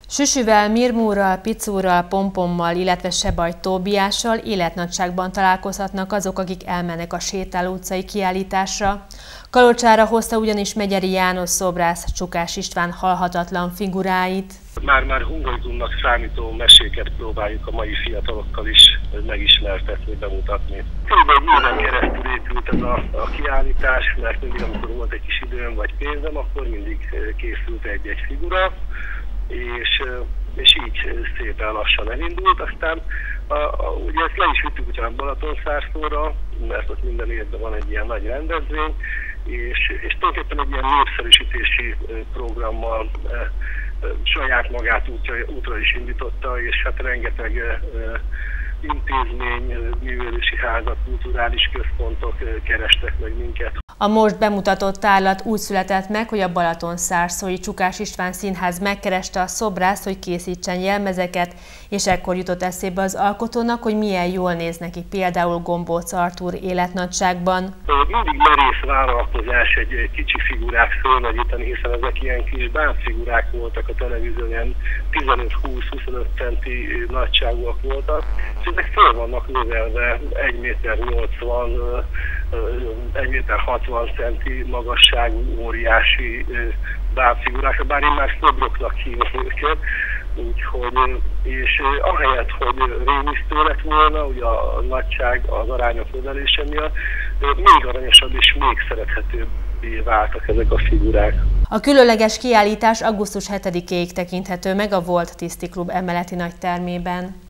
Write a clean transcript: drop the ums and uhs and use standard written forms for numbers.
Süsüvel, Mirmúrral, Picúrral, Pompommal, illetve Sebaj Tóbiással életnagyságban találkozhatnak azok, akik elmennek a Sétáló utcai kiállításra. Kalocsára hozta ugyanis Megyeri János szobrász Csukás István halhatatlan figuráit. Már hungaricumnak számító meséket próbáljuk a mai fiatalokkal is megismertetni, bemutatni. Kb. Éven keresztül épült ez a kiállítás, mert mindig, amikor volt egy kis időm vagy pénzem, akkor mindig készült egy figura, és így szépen lassan elindult. Aztán ugye ezt le is vittük ugyan Balatonszárszóra, mert ott minden évben van egy ilyen nagy rendezvény, és tulajdonképpen egy ilyen népszerűsítési programmal saját magát útra is indította, és hát rengeteg intézmény, művelési házak, kulturális központok kerestek meg minket. A most bemutatott tárlat úgy született meg, hogy a balatonszárszói Csukás István Színház megkereste a szobrászt, hogy készítsen jelmezeket, és ekkor jutott eszébe az alkotónak, hogy milyen jól néz neki például Gombóc Artúr életnagyságban. Mindig merész vállalkozás egy kicsi figurát fölnagyítani, hiszen ezek ilyen kis bábfigurák voltak a televízión, 15-20-25 centi nagyságúak voltak, és ezek föl vannak növelve 1,80 m, 1,60 centi magasságú óriási bábfigurák, bár én már szobroknak hívom őket, úgyhogy, és ahelyett, hogy rémisztő lett volna, ugye a nagyság, az arányok növelése miatt, még aranyosabb és még szerethetőbbé váltak ezek a figurák. A különleges kiállítás augusztus 7-éig tekinthető meg a Volt Tiszti Klub emeleti nagytermében.